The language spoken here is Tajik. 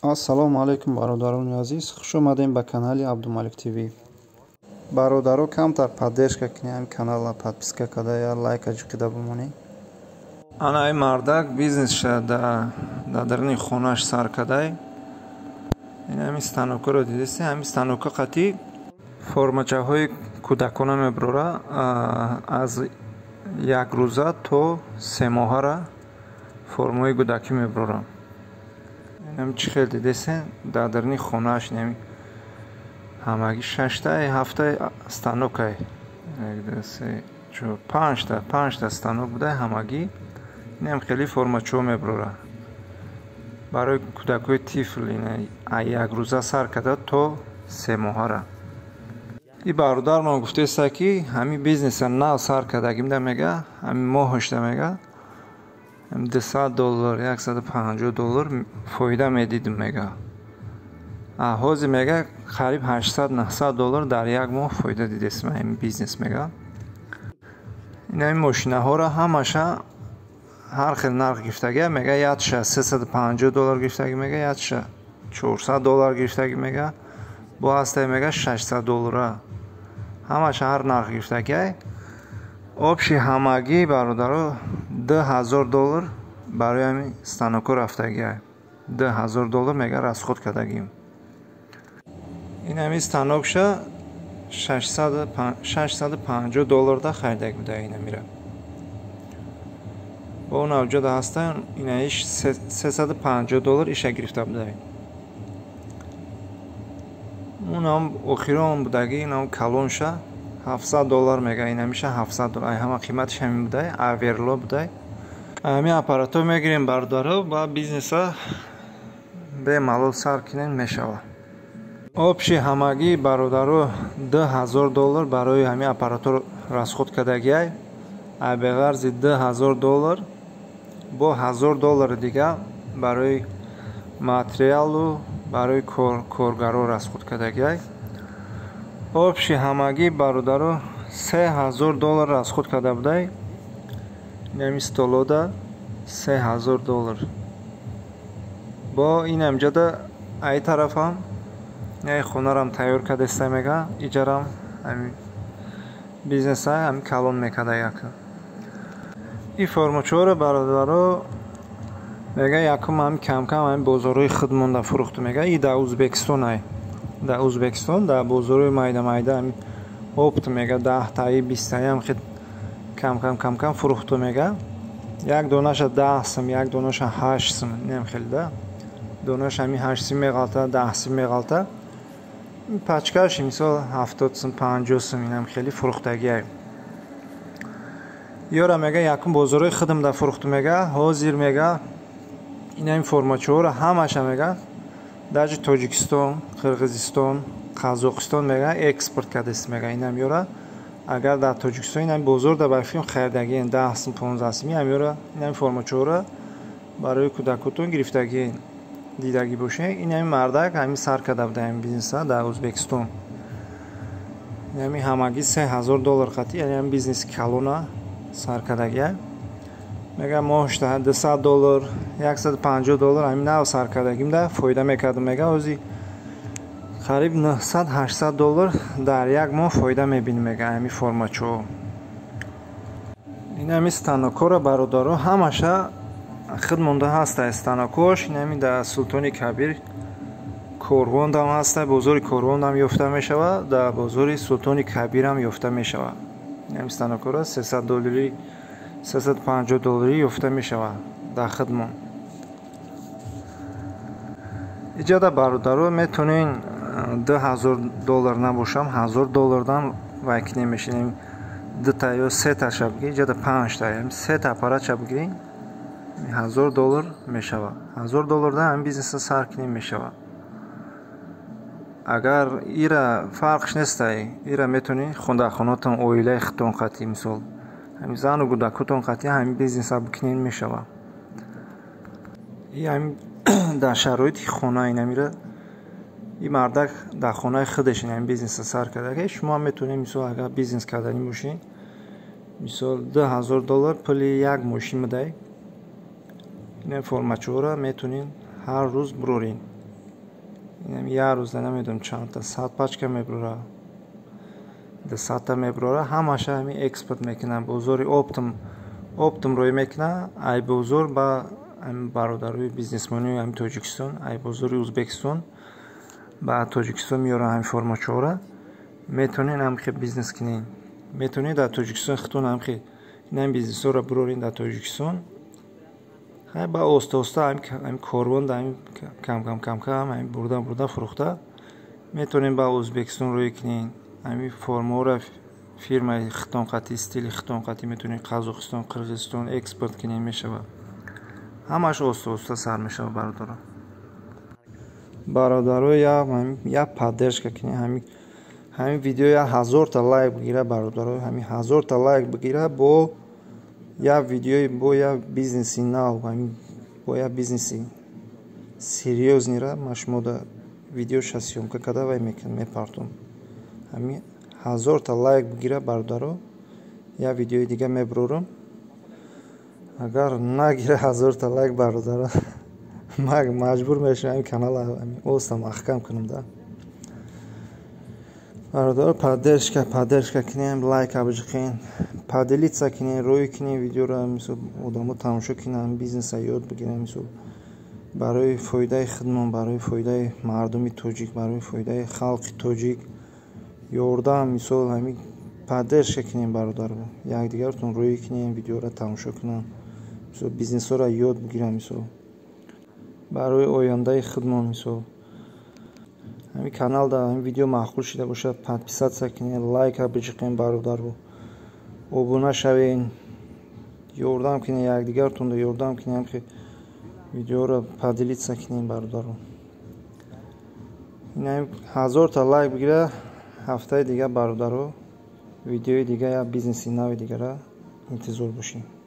ассалому алайкум бародарони азиз, хуш омадем ба канали Абдумалик ТВ. бародаро камтар поддержка кунед канала, подписка карда я лайка ҷиқида бимонед. Ана ай мардак бизнесша да дарни хонаш сар кадай. Ин ҳами станокро дидест, ҳами станока қати формачаҳои кӯдакона меброра аз як рӯза то 3 моҳара формаи кӯдакӣ меброра. Ин чӣ хел дидест, да дарни хонааш ин ҳамаги 6-7 станокай 5 станок будай ҳамаги. Ин хеле формачаҳо меброра барои кӯдакои тифл. Ин як рӯза сар карда то 3 моҳара. И бародар ман гуфтеста ки ҳами бизнеса нав сар кардагимда мега ҳами моҳашда мега $200 $150 фоида медидим мега. ҳозир мега қариб $800-900 дар як моҳ фоида дидест ҳами бизнес мега. ин ҳами мошинаҳоро ҳамаша ҳар хел нарх гирифтагия мега. ятша $350 гирифтаги мега, ятша $400 гирифтаги мега, бо ҳастай мега $600. ҳамаша ҳар нарх гирифтагия. обши ҳамагӣ бародаро $2000 барои ҳами станоко рафтагия. $2000 мега расход кардагим. ин ҳами станокша $650 да харидаг буда. ин ҳамира бо навҷода ҳастан инаиш $350 иша гирифта буда. унам охирон будаги инам калонша $700 мега. ин ҳамиша $700. ай ҳама қиматиш ҳамин будай. аверло будай. ҳами аппаратҳо мегирем бародаро ба бизнеса бемалол сар кинен мешава. обши ҳамагӣ бародаро $2000 барои ҳами аппаратҳо расход кардагиай. абеғарзи $2000 бо $1000 дига барои материалу барои коргаро расход кардагиай. обши ҳамагӣ бародаро $3000 расход карда будай. ин столода $3000. бо ин амҷода ай тарафам ай хонарам тайёр кардаста мега иҷарам ҳами бизнеса ҳами калон мекарда якм. и формачаҳоро бародаро мега якум ҳами камкам ҳами бозорҳои худмонда фурӯхта мега. и да узбекистон ай да узбекистон да бозорҳои майда ҳами опт мега 10-таи 20-таи ҳам хед камкам фурӯхта мега. як донаша 10 сум, як донаша 8 сум. нем хел да донаш ҳами 8 сум меғалта, 10 сум меғалта. пачкаш мисол 70 сум, 50 сум. инам хеле фурӯхтагиай. ёра мега якум бозорҳои худмда фурӯхта мега. ҳозир мега инами формачаҳоро ҳамаша мега даҷи тоҷикистон, қирғизистон, қазоқистон мега экспорт кардест мега. инам ёра агар дар тоҷикистон инами бозор да барфим харидагиен 10 сум, 15 сум. ам ёра инами формачаҳоро барои кӯдакотон гирифтагиен дидагӣ бошед. ин ҳами мардак ҳами сар карда буда ҳами бизнеса дар ӯзбекистон. ин ҳами ҳамагӣ $3000 қати ҳами бизнеси калона сар кардагия мега моҳшта $200 $150 ҳами нав сар кардагимда фоида мекардам мега. ҳозир қариб $900-800 дар як моҳ фоида мебинем мега ҳами формачаҳо. ин ҳами станокҳоро бародаро ҳамаша худ монда ҳаста. станокош ин ҳами дар Султони Кабир Корвонд ҳам ҳаста. бозори Корвонд ҳам ёфта мешава, дар бозори Султони Кабир ҳам ёфта мешава. ин ҳами станокҳоро $300 $350 ёфта мешава дар худмон. иҷода бародаро метонен $2000 набошам $1000 дам вайк немешинем. 2 ё 3 ша бигирӣ, иҷода 5 та 3 аппаратша бигирӣ $1000 мешава. $1000 да ҳам бизнеса сар кинем мешава. агар ира фарқш нестай, ира метонӣ хондахонотон оилаи худтон қати мисол ҳами зану кӯдакотон қати ҳами бизнеса бикунен мешава. и ҳами дар шароити хона инамира и мардак дар хонаи худаш ин бизнеса сар кардаги. шумо метонед мисол агар бизнес карданӣ бошед мисол $2000 пули як мошин бидай. ин формачаҳоро метонед ҳар рӯз бурорен. اینم یه روز نمیدونم چند تا 100 پاچکا میبره 200 تا میبره همش همین اکسپورت میکنن بزرگ اپتم روی میکنه ای بزرگ با هم برادرای بیزنسمنی هم تاجیکستان ای بزرگ ازبکستان با تاجیکستان میاره همین فرماچوره میتونین هم که بیزنس کنین میتونید در تاجیکستان خودتون هم که این بیزنس رو برورین در تاجیکستان های با اوستا هم کاروان هم کم هم برده فروخته میتونین با ازبکستان روی کنین همین فرما رو فیرمای خطان قطعی استیل خطان قطعی میتونین قزاقستان قرغیزستان اکسپورت کنین میشه همش اوستا سر میشه برادرو یا поддержка کنین همین ویدیو یا 1000 تا لایک بگیره برادرو همین 1000 تا لایک بگیره با یا ویدیو با یا بیزنسی ناو همین با یا بیزنسی سریوزنی را مشموده ویدیو съемка کدا وای میپارتم همین 1000 تا لایک بگیره برادرو یا ویدیو دیگه میبرورم اگر نگیره 1000 تا لایک برادرو مجبور میشم این کانال همین اوستا محکم کنم ده برادر поддержка کنیم لایک ابجخین поделиться کنیم روی کنیم ویدیو رو مثلا آدمو تماشا کنن بیزنس یاد بگیرن مثلا برای فایده خدمت برای فایده مردم تاجیک برای فایده خلق تاجیک یاردم مثلا همین поддержка کنیم برادر یکدیگرتون روی کنیم ویدیو رو تماشا کنن مثلا بیزنس رو یاد بگیرن مثلا برای آینده خدمت مثلا همین کانال دا همین ویدیو معقول شده باشه подписаться کنین لایک بجقین برادر و ابونه شوین یاردم کنین یکدیگرتون رو یاردم کنین که ویدیو رو поделиться کنین برادر این 1000 تا لایک بگیره هفته دیگه برادر ویدیو دیگه یا بیزنسی نوی دیگه را انتظار باشین